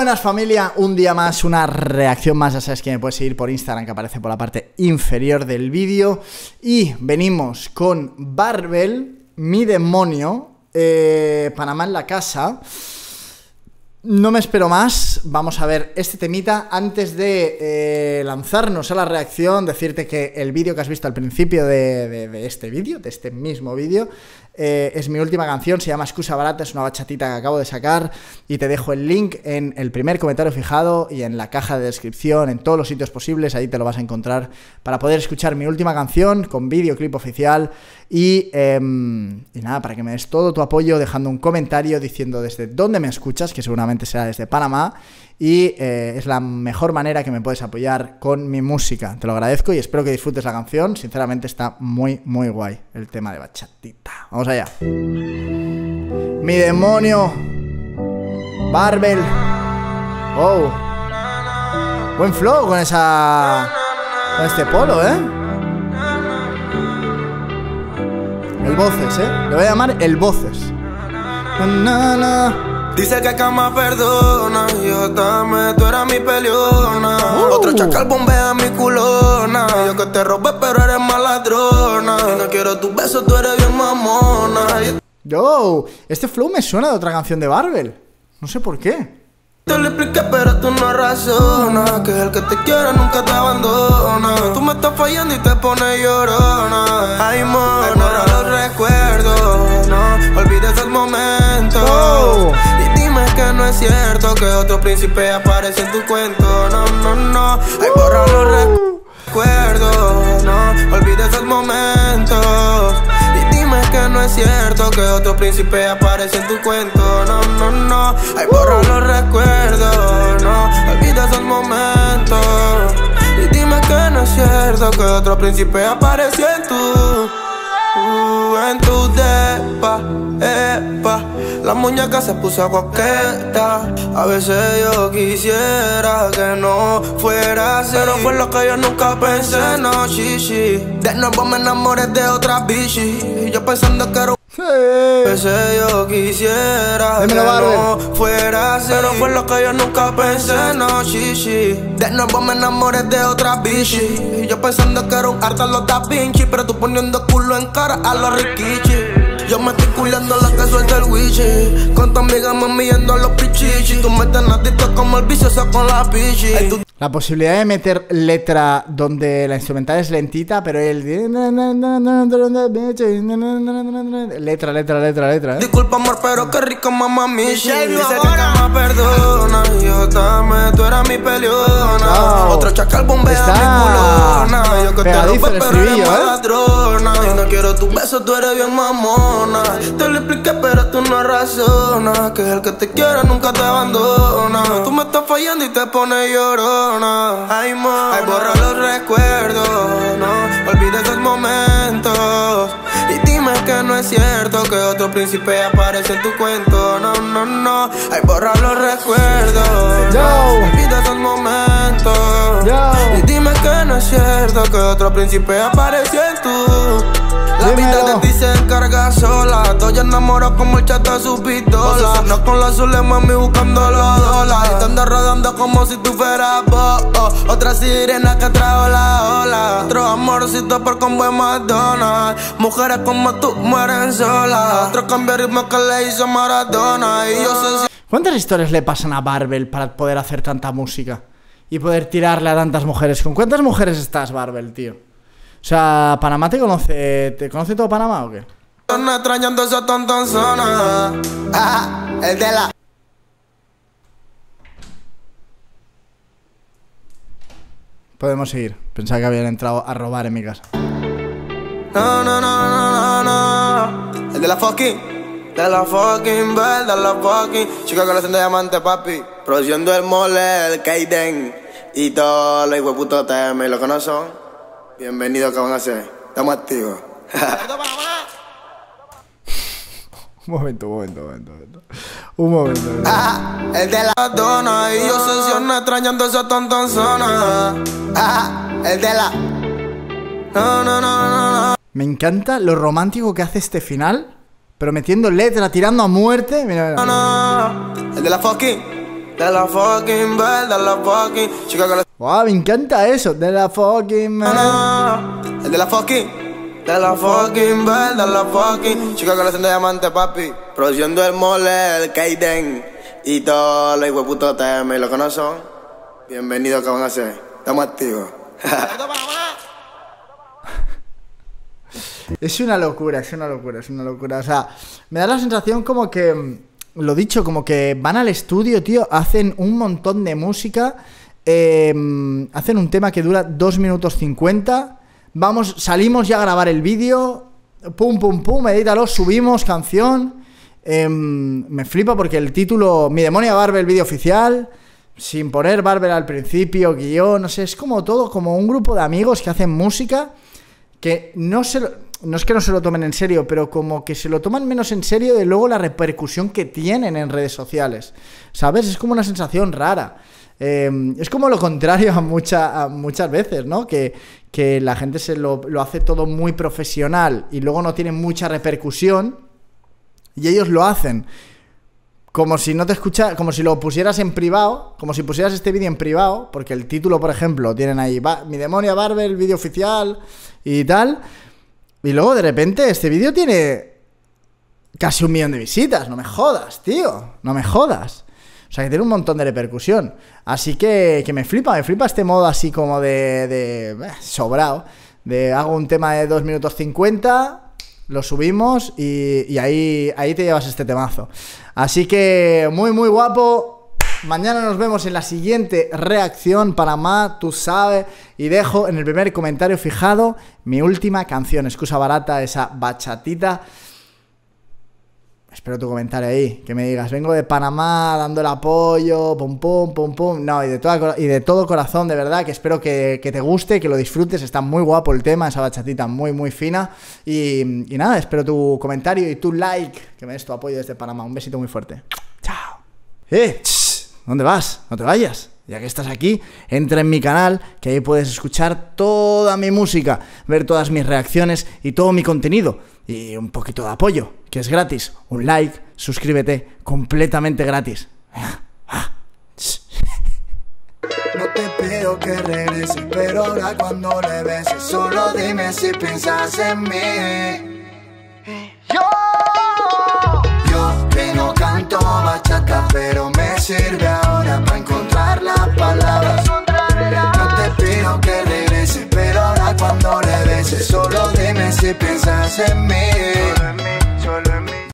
Buenas familia, un día más, una reacción más. Ya sabes que me puedes seguir por Instagram, que aparece por la parte inferior del vídeo. Y venimos con Barbel, mi demonio, Panamá en la casa. No me espero más, vamos a ver este temita. Antes de lanzarnos a la reacción, decirte que el vídeo que has visto al principio de este vídeo, de este mismo vídeo, es mi última canción, se llama Excusa Barata, es una bachatita que acabo de sacar y te dejo el link en el primer comentario fijado y en la caja de descripción, en todos los sitios posibles, ahí te lo vas a encontrar para poder escuchar mi última canción con videoclip oficial y nada, para que me des todo tu apoyo dejando un comentario diciendo desde dónde me escuchas, que seguramente será desde Panamá, y es la mejor manera que me puedes apoyar con mi música. Te lo agradezco y espero que disfrutes la canción. Sinceramente está muy muy guay el tema de bachatita. Vamos allá. Mi demonio, Barbel. Oh, buen flow con este polo, el Voces, le voy a llamar el Voces. Dice que cama perdona, yo también, tú eras mi peleona. Otro chacal bombea mi culona. Yo que te robé pero eres maladrona. Y no quiero tus besos, tú eres bien mamona. Yo, este flow me suena de otra canción de Barbel. No sé por qué. Te lo expliqué pero tú no razonas. Que el que te quiere nunca te abandona. Tú me estás fallando y te pones llorona. Ay, mona, los recuerdos, no olvides el momento. Y dime que no es cierto que otro príncipe aparece en tu cuento. No, no, no. Ay, borra los recuerdos, no olvides el momento. Y dime que no es cierto que otro príncipe aparece en tu cuento. No, no, no. Ay, borra los recuerdos, no olvides el momento. Y dime que no es cierto que otro príncipe apareció en tu depa, epa. La muñeca se puso coqueta. A veces yo quisiera que no fuera así, pero fue lo que yo nunca pensé, no, shishi. De nuevo me enamoré de otra bichi. Y yo pensando que era un... A veces yo quisiera que no fuera así, pero fue lo que yo nunca pensé, no, shishi. De nuevo me enamoré de otra bichi. Y yo pensando que era un arte a los Da Vinci, pero tú poniendo culo en cara a los Rikichi. Yo me estoy culiando la que suelta el wichi. Con tu amiga mami yendo a los pichichi. Tú me estás natito como el vicioso con la pichi. La posibilidad de meter letra donde la instrumental es lentita, pero el... Letra. Disculpa amor, pero qué rico mamá michi. Dice que cama perdona, yo también, tú eras mi peleona. Otro chacal bombea mi culona. Yo que te rompo pero eres maladrona. Y no quiero tus besos, tú eres bien mamona. Te lo expliqué pero tú no razonas. Que el que te quiere nunca te abandona. Tú me estás fallando y te pones llorona. Ay, mona, ay, borra los recuerdos, no olvides el momento. Y dime que no es cierto que otro príncipe aparece en tu cuento. No, no, no. Ay, borra los recuerdos, no olvides el momento. Y dime que no es cierto que otro príncipe apareció en tu... La vida de ti se encarga sola. Estoy enamorado como el chato de su pistola. No con la azul mami buscando los dólares. Y te andas rodando como si tú fueras vos. Otra sirena que trajo la ola. Otro amorcito por con buen McDonald's. Mujeres como tú mueren solas. Otro cambio de ritmo que le hizo Maradona. Y yo sé si... ¿Cuántas historias le pasan a Barbel para poder hacer tanta música? Y poder tirarle a tantas mujeres. ¿Con cuántas mujeres estás, Barbel, tío? O sea, ¿Panamá te conoce todo Panamá o qué? No extrañando esa tonta zona. El de la... Podemos seguir. Pensaba que habían entrado a robar en mi casa. No, no, no, no, no, no. El de la fucking. De la fucking bell, de la fucking. Chica con la de diamante, papi. Produciendo el mole, el Kaiden. Y todos los hueputos TM, ¿lo conocen? Bienvenido, ¿qué van a hacer? Estamos activos. Un momento. El de la dona. Y yo sesiono extrañando esa tonta zona. El de la... No. Me encanta lo romántico que hace este final, pero metiendo letra, tirando a muerte. Mira. El de la fucking. de la fucking bell, de la fucking chica que le... Wow, me encanta eso, de la fucking bell. El de la fucking bell, de la fucking chica que le hacen de diamante, papi. Produciendo el mole, el Kaiden y todos los hueputos TM, ¿lo conocen? Bienvenidos, ¿qué van a hacer? Estamos activos. Es una locura, es una locura, es una locura. O sea, me da la sensación como que, lo dicho, como que van al estudio, tío, hacen un montón de música, hacen un tema que dura 2 minutos 50, salimos ya a grabar el vídeo, pum, pum, pum, edítalo, subimos canción, me flipa porque el título, Mi Demonia Barbell, vídeo oficial, sin poner Barbell al principio, guión, no sé, es como todo, como un grupo de amigos que hacen música que no es que no se lo tomen en serio, pero como que se lo toman menos en serio de luego la repercusión que tienen en redes sociales, ¿sabes? Es como una sensación rara. Es como lo contrario a muchas veces, ¿no? Que la gente lo hace todo muy profesional y luego no tiene mucha repercusión y ellos lo hacen como si no te escuchas, como si lo pusieras en privado, como si pusieras este vídeo en privado, porque el título, por ejemplo, tienen ahí Mi Demonia Barbell, vídeo oficial y tal, y luego de repente este vídeo tiene casi 1 millón de visitas. No me jodas, tío, no me jodas. O sea, que tiene un montón de repercusión. Así que me flipa este modo así como de sobrado, de hago un tema de 2 minutos 50, lo subimos y ahí te llevas este temazo. Así que muy muy guapo. Mañana nos vemos en la siguiente reacción. Panamá, tú sabes. Y dejo en el primer comentario fijado mi última canción, excusa barata, esa bachatita. Espero tu comentario ahí, que me digas, vengo de Panamá dando el apoyo, pum pum, pum pum. No, y de todo corazón, de verdad, que espero que te guste, que lo disfrutes. Está muy guapo el tema, esa bachatita muy muy fina. Y nada, espero tu comentario y tu like, que me des tu apoyo desde Panamá. Un besito muy fuerte. Chao. ¿Dónde vas? No te vayas. Ya que estás aquí, entra en mi canal, que ahí puedes escuchar toda mi música, ver todas mis reacciones y todo mi contenido. Y un poquito de apoyo, que es gratis. Un like, suscríbete, completamente gratis. No te pido que regreses, pero ahora cuando le beses, solo dime si piensas en mí. Yo que no canto bachata, pero me sirve ahora para encontrar las palabras. No te pido que regreses, pero ahora cuando le beses, solo dime si piensas en mí.